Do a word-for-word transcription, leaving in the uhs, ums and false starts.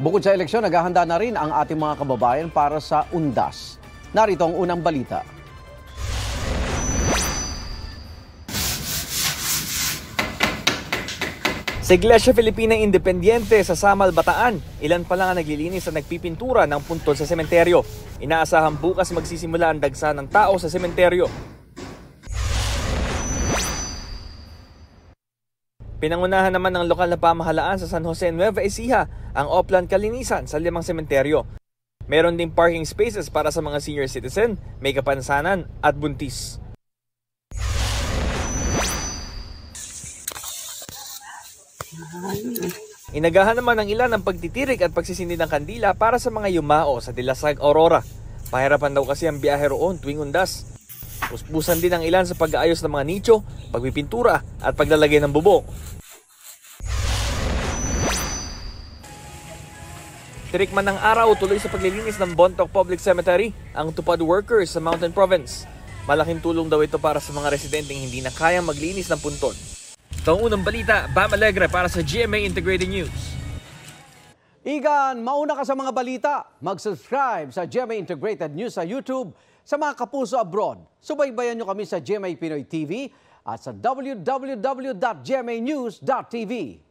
Bukod sa eleksyon, naghahanda na rin ang ating mga kababayan para sa undas. Narito ang unang balita. Sa Iglesia Filipina Independiente sa Samal, Bataan, ilan pa lang ang naglilinis at nagpipintura ng puntod sa sementeryo. Inaasahan bukas magsisimula ang dagsa ng tao sa sementeryo. Pinangunahan naman ng lokal na pamahalaan sa San Jose, Nueva Ecija ang Oplan kalinisan sa limang sementeryo. Meron ding parking spaces para sa mga senior citizen, may kapansanan at buntis. Inagahan naman ng ilan ang pagtitirik at pagsisindi ng kandila para sa mga yumao sa Dilasag, Aurora. Pahirapan daw kasi ang biyahe roon tuwing undas. Puspusan din ang ilan sa pag-aayos ng mga nicho, pagpipintura at paglalagay ng bubong. Tirikman ng araw tuloy sa paglilinis ng Bontoc Public Cemetery ang tupad workers sa Mountain Province. Malaking tulong daw ito para sa mga residenteng hindi na kayang maglinis ng puntod. Ito ang unang balita, Bam Alegre para sa G M A Integrated News. Igan, mauna ka sa mga balita. Mag-subscribe sa G M A Integrated News sa YouTube. Sa mga kapuso abroad, subaybayan nyo kami sa G M A Pinoy T V at sa w w w dot g m a news dot t v.